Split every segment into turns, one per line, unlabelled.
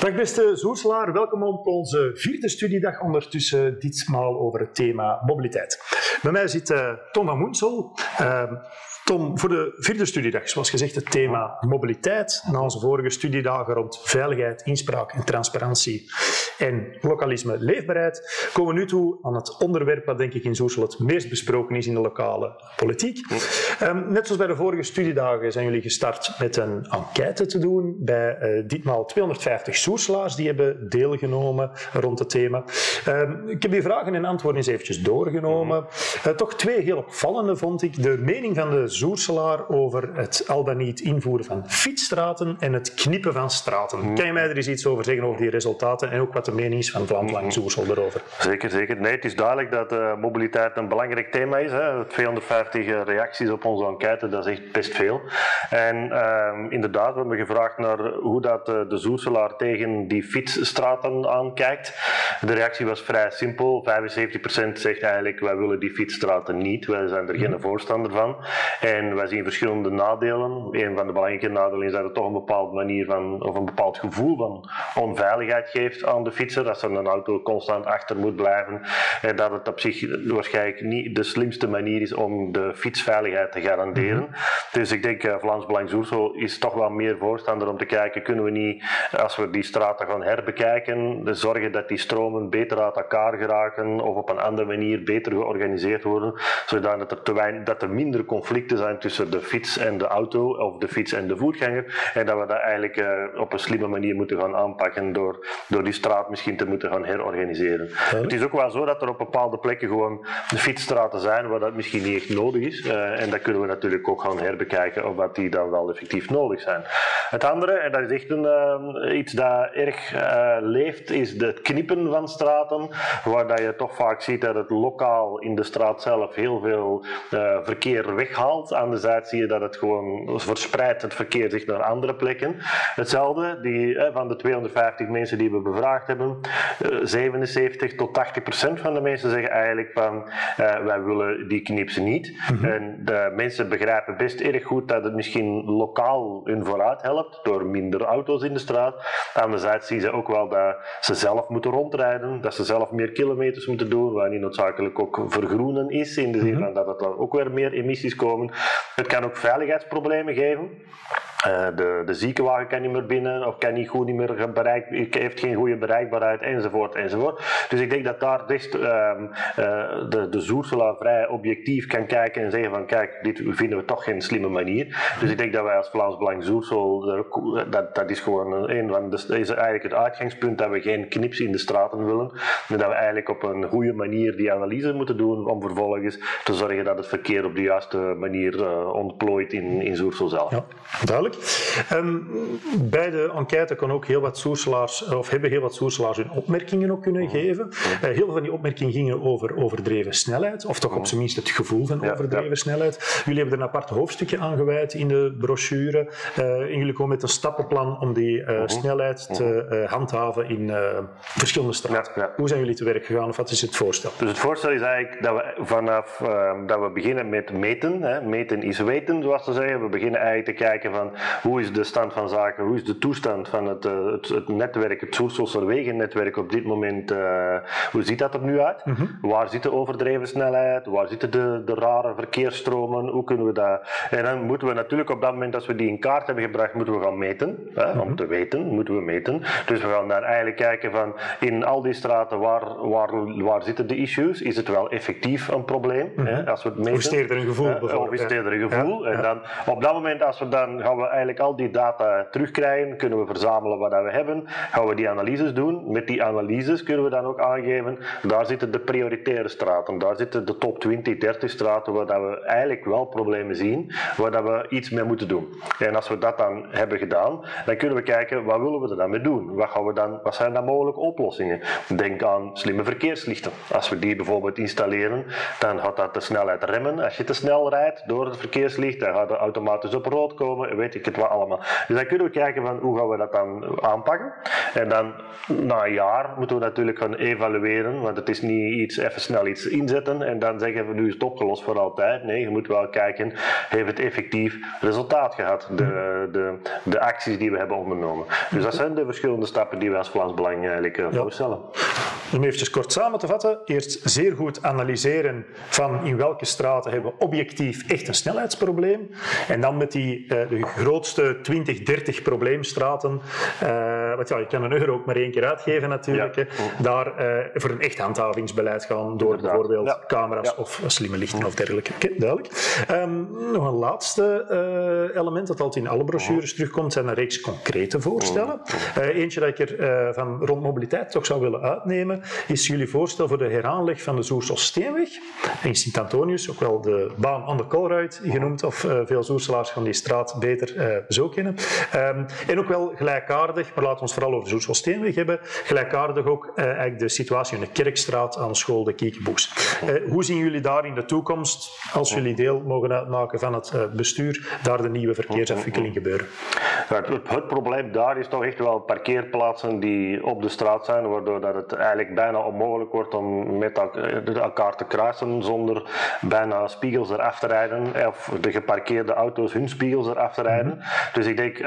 Dag beste Zoerselaar, welkom op onze vierde studiedag, ondertussen ditmaal over het thema mobiliteit. Bij mij zit Tom van Moensel. Tom, voor de vierde studiedag, zoals gezegd, het thema mobiliteit. Na onze vorige studiedagen rond veiligheid, inspraak en transparantie en lokalisme leefbaarheid, komen we nu toe aan het onderwerp wat denk ik in Zoersel het meest besproken is in de lokale politiek. Net zoals bij de vorige studiedagen zijn jullie gestart met een enquête te doen bij ditmaal 250 Zoerselaars die hebben deelgenomen rond het thema. Ik heb die vragen en antwoorden eens eventjes doorgenomen. Toch twee heel opvallende vond ik. De mening van de Zoerselaar over het al dan niet invoeren van fietsstraten en het knippen van straten. Kan je mij er eens iets over zeggen over die resultaten en ook wat de mening is van Vlaams Belang Zoersel erover?
Zeker. Nee, het is duidelijk dat mobiliteit een belangrijk thema is. Hè. 250 reacties op onze enquête, dat is echt best veel. En inderdaad, we hebben gevraagd naar hoe dat de Zoerselaar tegen die fietsstraten aankijkt. De reactie was vrij simpel. 75% zegt eigenlijk, wij willen die fietsstraten niet. Wij zijn er geen voorstander van. En wij zien verschillende nadelen. Een van de belangrijke nadelen is dat het toch een bepaalde manier van, of een bepaald gevoel van onveiligheid geeft aan de fietser. Als er een auto constant achter moet blijven. En dat het op zich waarschijnlijk niet de slimste manier is om de fietsveiligheid te garanderen. Dus ik denk, Vlaams Belang Zoersel is toch wel meer voorstander om te kijken, kunnen we niet, als we die straten gaan herbekijken, zorgen dat die stromen beter uit elkaar geraken of op een andere manier beter georganiseerd worden, zodat er minder conflicten zijn tussen de fiets en de auto of de fiets en de voetganger en dat we dat eigenlijk op een slimme manier moeten gaan aanpakken door die straat misschien te moeten gaan herorganiseren. Het is ook wel zo dat er op bepaalde plekken gewoon de fietsstraten zijn waar dat misschien niet echt nodig is en dat kunnen we natuurlijk ook gaan herbekijken of dat die dan wel effectief nodig zijn. Het andere, en dat is echt iets dat erg leeft, is het knippen van straten, waar dat je toch vaak ziet dat het lokaal in de straat zelf heel veel verkeer weghaalt. Anderzijds zie je dat het gewoon verspreidt het verkeer zich naar andere plekken. Hetzelfde, van de 250 mensen die we bevraagd hebben, 77 tot 80% van de mensen zeggen eigenlijk van wij willen die knips niet. En de mensen begrijpen best erg goed dat het misschien lokaal hun vooruit helpt door minder auto's in de straat. Anderzijds zien ze ook wel dat ze zelf moeten rondrijden, dat ze zelf meer kilometers moeten doen, waar niet noodzakelijk ook vergroenen is, in de zin van dat er ook weer meer emissies komen. Het kan ook veiligheidsproblemen geven. De ziekenwagen kan niet meer binnen of kan niet meer heeft geen goede bereikbaarheid enzovoort. Dus ik denk dat daar best de Zoerselaar vrij objectief kan kijken en zeggen van kijk, dit vinden we toch geen slimme manier. Dus ik denk dat wij als Vlaams Belang Zoersel, dat is gewoon is eigenlijk het uitgangspunt dat we geen knips in de straten willen. En dat we eigenlijk op een goede manier die analyse moeten doen om vervolgens te zorgen dat het verkeer op de juiste manier ontplooit in Zoersel zelf.
Ja, duidelijk. Bij de enquête kon ook heel wat Zoerselaars, of hebben heel wat Zoerselaars hun opmerkingen ook kunnen geven. Heel veel van die opmerkingen gingen over overdreven snelheid, of toch op zijn minst het gevoel van overdreven snelheid. Jullie hebben er een apart hoofdstukje aan gewijd in de brochure. En jullie komen met een stappenplan om die snelheid te handhaven in verschillende straten. Hoe zijn jullie te werk gegaan of wat is het voorstel?
Dus het voorstel is eigenlijk dat we vanaf dat we beginnen met meten. Meten is weten, zoals ze zeggen. We beginnen eigenlijk te kijken van hoe is de stand van zaken, hoe is de toestand van het netwerk, het Zoerselse wegennetwerk op dit moment, hoe ziet dat er nu uit? Waar zit de overdreven snelheid? Waar zitten de rare verkeersstromen? Hoe kunnen we dat? En dan moeten we natuurlijk op dat moment, als we die in kaart hebben gebracht, moeten we gaan meten. Om te weten, moeten we meten. Dus we gaan dan eigenlijk kijken van in al die straten, waar zitten de issues? Is het wel effectief een probleem? Als we het meten.
Of is het eerder een gevoel?
Of is het eerder een gevoel? En dan, op dat moment, dan gaan we eigenlijk al die data terugkrijgen, kunnen we verzamelen wat we hebben, gaan we die analyses doen. Met die analyses kunnen we dan ook aangeven, daar zitten de prioritaire straten, daar zitten de top 20, 30 straten waar dat we eigenlijk wel problemen zien, waar dat we iets mee moeten doen. En als we dat dan hebben gedaan, dan kunnen we kijken, wat willen we er dan mee doen? Wat zijn dan mogelijke oplossingen? Denk aan slimme verkeerslichten. Als we die bijvoorbeeld installeren, dan gaat dat de snelheid remmen. Als je te snel rijdt door het verkeerslicht, dan gaat het automatisch op rood komen. Weet weet ik het wel allemaal. Dus dan kunnen we kijken van hoe gaan we dat dan aanpakken. En dan na een jaar moeten we natuurlijk gaan evalueren, want het is niet even snel iets inzetten en dan zeggen we nu is het opgelost voor altijd. Nee, je moet wel kijken, heeft het effectief resultaat gehad, de acties die we hebben ondernomen. Dus dat zijn de verschillende stappen die we als Vlaams Belang eigenlijk voorstellen.
Om even kort samen te vatten, eerst zeer goed analyseren van in welke straten hebben we objectief echt een snelheidsprobleem. En dan met de grootste 20, 30 probleemstraten, want je kan €1 ook maar 1 keer uitgeven natuurlijk, daar voor een echt handhavingsbeleid gaan door bijvoorbeeld camera's of slimme lichten of dergelijke. Duidelijk. Nog een laatste element dat altijd in alle brochures terugkomt, zijn een reeks concrete voorstellen. Eentje dat ik er van rond mobiliteit toch zou willen uitnemen, is jullie voorstel voor de heraanleg van de Zoersel-Steenweg in Sint-Antonius, ook wel de baan aan de Colruyt genoemd, of veel Zoerselaars gaan die straat beter zo kennen. En ook wel gelijkaardig, maar laten we het vooral over de Zoersel-Steenweg hebben, gelijkaardig ook eigenlijk de situatie in de Kerkstraat aan school de Kiekeboes. Hoe zien jullie daar in de toekomst, als jullie deel mogen uitmaken van het bestuur, daar de nieuwe verkeersafwikkeling gebeuren?
Het probleem daar is toch echt wel parkeerplaatsen die op de straat zijn, waardoor dat het eigenlijk bijna onmogelijk wordt om met elkaar te kruisen zonder bijna spiegels eraf te rijden of de geparkeerde auto's hun spiegels eraf te rijden. Dus ik denk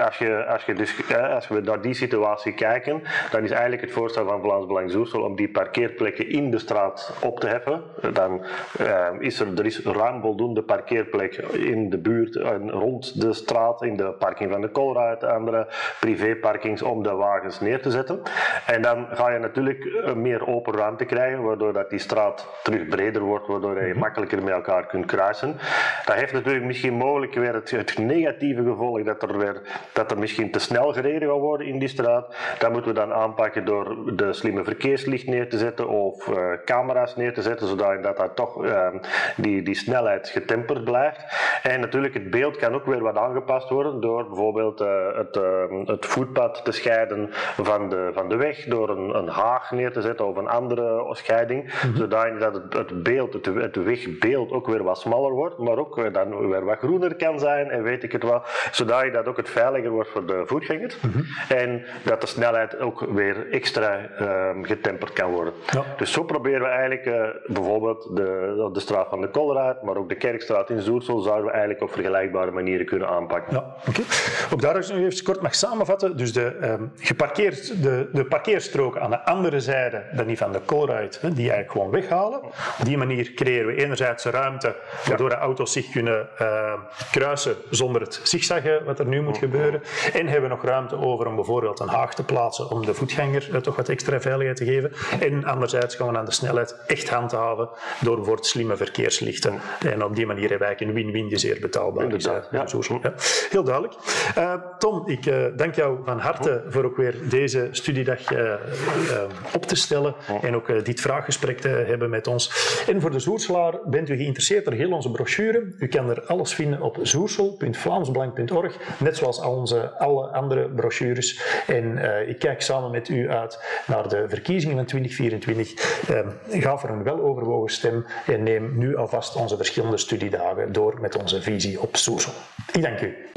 als we naar die situatie kijken, dan is eigenlijk het voorstel van Vlaams Belang Zoersel om die parkeerplekken in de straat op te heffen. Dan is er ruim voldoende parkeerplek in de buurt en rond de straat, in de parking van de Colruyt, andere privéparkings om de wagens neer te zetten. En dan ga je natuurlijk meer open ruimte krijgen, waardoor dat die straat terug breder wordt, waardoor je makkelijker met elkaar kunt kruisen. Dat heeft natuurlijk misschien mogelijk weer het negatieve gevolg dat er misschien te snel gereden gaat worden in die straat. Dat moeten we dan aanpakken door de slimme verkeerslicht neer te zetten of camera's neer te zetten, zodat toch die snelheid getemperd blijft. En natuurlijk het beeld kan ook weer wat aangepast worden door bijvoorbeeld het voetpad te scheiden van de weg, door een haag neer te zetten of een andere scheiding, zodat het beeld, het wegbeeld ook weer wat smaller wordt, maar ook dan weer wat groener kan zijn en weet ik het wel, zodat dat ook het veiliger wordt voor de voetganger en dat de snelheid ook weer extra getemperd kan worden. Ja. Dus zo proberen we eigenlijk bijvoorbeeld de straat van de Colruyt, maar ook de Kerkstraat in Zoersel zouden we eigenlijk op vergelijkbare manieren kunnen aanpakken.
Ja, okay. Ook daar als ik nog even kort mag samenvatten, dus de parkeerstroken aan de andere zijde dan die van de Colruyt, die eigenlijk gewoon weghalen. Op die manier creëren we enerzijds ruimte waardoor de auto's zich kunnen kruisen zonder het zigzaggen wat er nu moet gebeuren. En hebben we nog ruimte over om bijvoorbeeld een haag te plaatsen om de voetganger toch wat extra veiligheid te geven. En anderzijds gaan we aan de snelheid echt handhaven door bijvoorbeeld slimme verkeerslichten. En op die manier hebben we eigenlijk een win-win die zeer betaalbaar is. Ja. Heel duidelijk. Tom, ik dank jou van harte voor ook weer deze studiedag op te stellen en ook dit vraaggesprek te hebben met ons. En voor de Zoerselaar, bent u geïnteresseerd door heel onze brochure? U kan er alles vinden op zoersel.vlaamsbelang.org, net zoals alle andere brochures. En ik kijk samen met u uit naar de verkiezingen van 2024. Ga voor een weloverwogen stem en neem nu alvast onze verschillende studiedagen door met onze visie op Zoersel. Ik dank u.